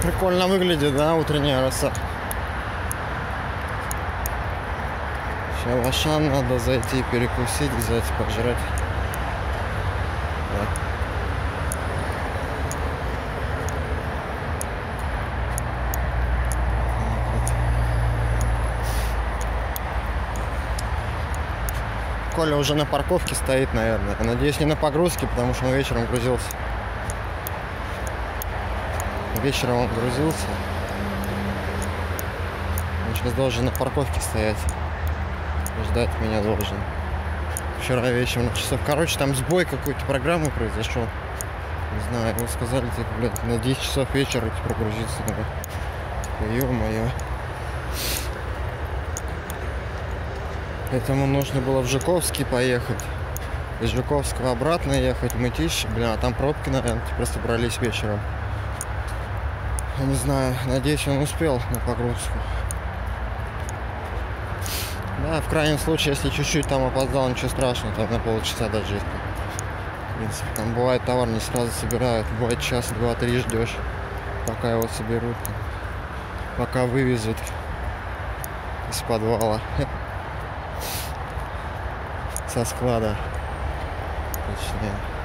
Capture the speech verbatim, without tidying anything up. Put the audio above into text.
Прикольно выглядит, да, утренняя роса. Сейчас в Ашан надо зайти перекусить, взять, пожрать. Да. Коля уже на парковке стоит, наверное. Я надеюсь, не на погрузке, потому что он вечером грузился. Вечером он грузился. Он сейчас должен на парковке стоять. Ждать меня должен. Вчера вечером часов. Короче, там сбой какой-то программы произошел. Не знаю, ему сказали, типа, блядь, на десять часов вечера типа, прогрузиться надо. Ё-моё. Поэтому нужно было в Жуковский поехать. Из Жуковского обратно ехать в Мытищ. Блин, а там пробки, наверное, просто собрались вечером. Я не знаю, надеюсь, он успел на погрузку. Да, в крайнем случае, если чуть-чуть там опоздал, ничего страшного, там на полчаса даже. В принципе, там бывает товар не сразу собирают, бывает час, два, три ждешь, пока его соберут, пока вывезут из подвала, со склада, точнее.